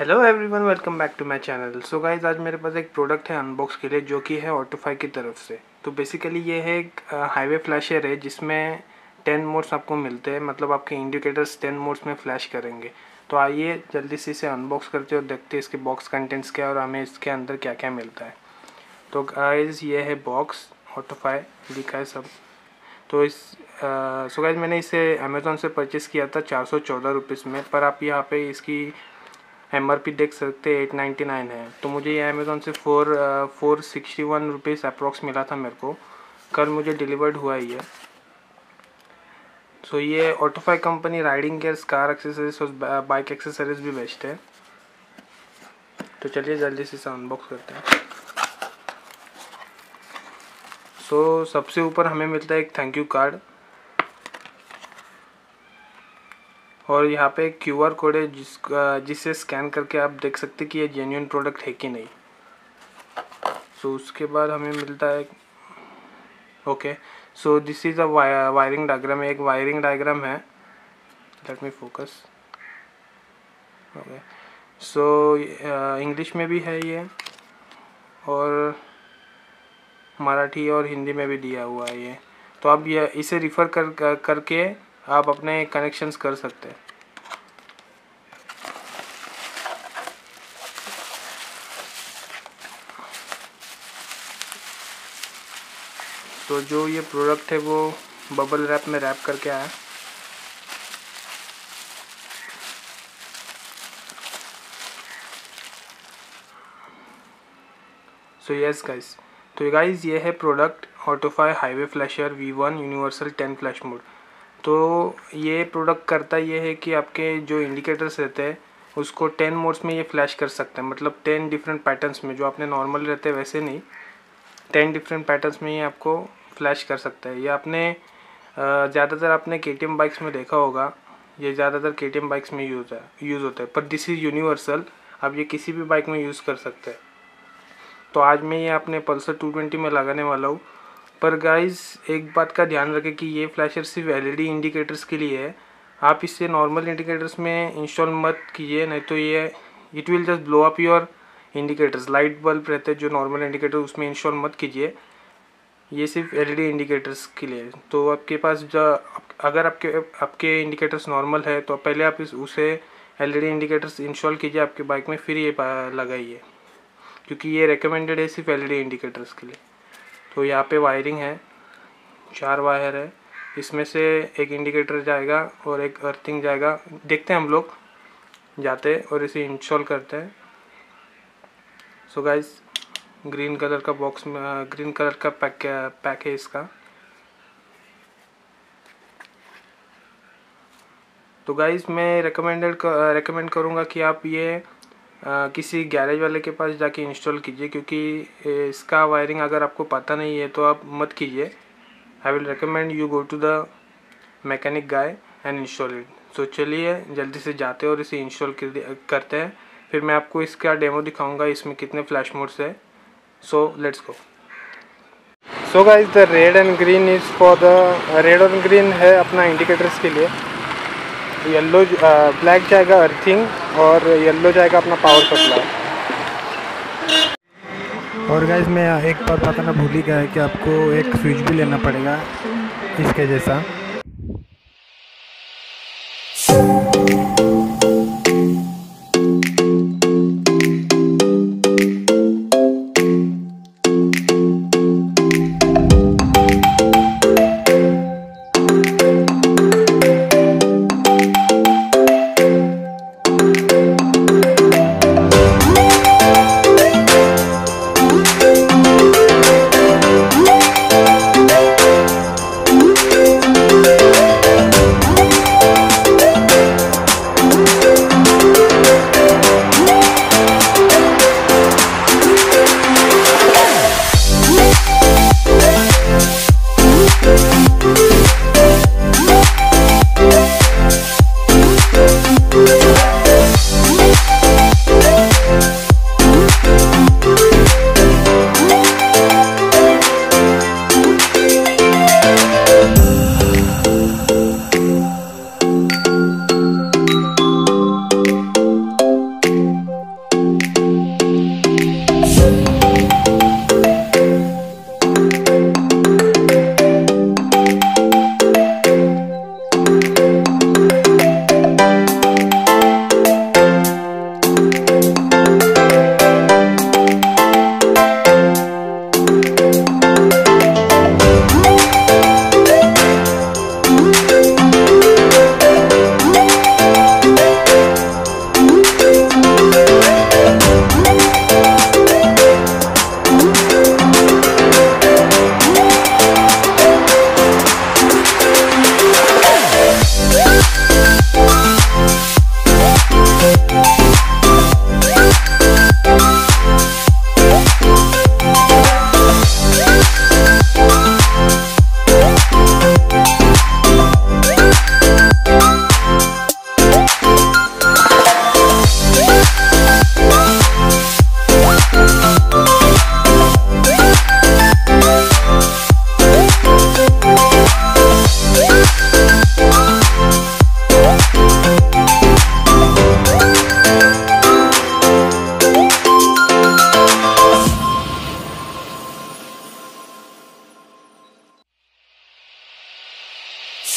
Hello everyone, welcome back to my channel. So guys, आज मेरे पास एक प्रोडक्ट है अनबॉक्स के लिए जो कि है ऑटोफाई की तरफ से। तो बेसिकली ये है एक हाईवे फ्लैशर है जिसमें 10 मोड्स आपको मिलते हैं, मतलब आपके इंडिकेटर्स 10 मोड्स में फ्लैश करेंगे। तो आइए जल्दी से इसे अनबॉक्स करते और देखते हैं इसके बॉक्स कंटेंट्स क्या और हमें इसके अंदर क्या क्या मिलता है। तो गाइज ये है बॉक्स, ऑटोफाई लिखा है सब। तो सो गाइज मैंने इसे अमेज़ॉन से परचेज़ किया था 414 रुपीज़ में, पर आप यहाँ पे इसकी MRP देख सकते हैं 899 है। तो मुझे ये अमेज़ॉन से 461 रुपीज़ अप्रॉक्स मिला था मेरे को। कल मुझे डिलीवर्ड हुआ ये। सो ये Autofy company riding gears, car accessories और बाइक एक्सेसरीज भी बेचते हैं। तो चलिए जल्दी से इसे अनबॉक्स करते हैं। सो सबसे ऊपर हमें मिलता है एक थैंक यू कार्ड और यहाँ पे एक QR कोड है जिसे स्कैन करके आप देख सकते कि ये जेन्युइन प्रोडक्ट है कि नहीं। सो उसके बाद हमें मिलता है okay. So this is a wiring diagram. एक वायरिंग डायग्राम है। Let me focus. Okay. So English में भी है ये और मराठी और हिंदी में भी दिया हुआ है ये। तो आप ये इसे रिफ़र करके आप अपने कनेक्शंस कर सकते हैं। तो जो ये प्रोडक्ट है वो बबल रैप में रैप करके आया। सो यस गाइस, तो गाइस ये है product Autofy highway flasher V1 universal 10 flash mode. तो ये प्रोडक्ट करता ये है कि आपके जो इंडिकेटर्स रहते हैं उसको 10 मोड्स में ये फ्लैश कर सकता है, मतलब 10 डिफरेंट पैटर्न्स में। जो आपने नॉर्मल रहते हैं वैसे नहीं, 10 डिफरेंट पैटर्न्स में ये आपको फ्लैश कर सकता है। ये आपने ज़्यादातर आपने KTM बाइक्स में देखा होगा। ये ज़्यादातर KTM बाइक्स में यूज़ होता है, पर दिस इज़ यूनिवर्सल। आप ये किसी भी बाइक में यूज़ कर सकते हैं। तो आज मैं ये अपने पल्सर 220 में लगाने वाला हूँ। पर गाइस एक बात का ध्यान रखें कि ये फ्लैशर सिर्फ LED इंडिकेटर्स के लिए है। आप इसे नॉर्मल इंडिकेटर्स में इंस्टॉल मत कीजिए, नहीं तो ये it will just blow up your indicators. Light bulb रहते हैं जो नॉर्मल इंडिकेटर, उसमें इंस्टॉल मत कीजिए। ये सिर्फ LED इंडिकेटर्स के लिए है। तो आपके पास अगर आपके इंडिकेटर्स नॉर्मल है तो पहले आप उसे LED इंडिकेटर्स इंस्टॉल कीजिए आपके बाइक में, फिर ये लगाइए, क्योंकि ये रिकमेंडेड है सिर्फ LED इंडिकेटर्स के लिए। तो यहाँ पे वायरिंग है, 4 वायर है। इसमें से एक इंडिकेटर जाएगा और एक अर्थिंग जाएगा। देखते हैं हम लोग जाते और इसे इंस्टॉल करते हैं। सो गाइस, ग्रीन कलर का बॉक्स में ग्रीन कलर का पैक है इसका। तो गाइस मैं रेकमेंड करूँगा कि आप ये किसी गैरेज वाले के पास जाके इंस्टॉल कीजिए, क्योंकि इसका वायरिंग अगर आपको पता नहीं है तो आप मत कीजिए। I will recommend you go to the mechanic guy and install it. So चलिए जल्दी से जाते और इसे इंस्टॉल करते हैं, फिर मैं आपको इसका डेमो दिखाऊंगा इसमें कितने फ्लैश मोड्स है। So let's go. So guys, the red and green is for the red और ग्रीन है अपना इंडिकेटर्स के लिए। येलो ब्लैक जाएगा अर्थिंग और येलो जाएगा अपना पावर सप्लाई। और गाइस मैं एक बात बताना भूल ही गया है कि आपको एक स्विच भी लेना पड़ेगा इसके जैसा।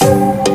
है।